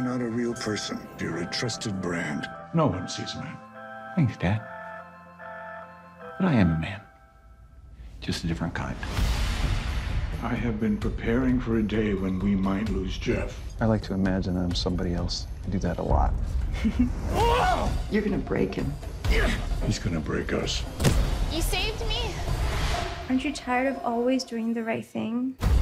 not a real person. You're a trusted brand. No one sees a man. Thanks, Dad. But I am a man. Just a different kind. I have been preparing for a day when we might lose Jeff. I like to imagine I'm somebody else. I do that a lot. You're gonna break him. He's gonna break us. You saved me. Aren't you tired of always doing the right thing?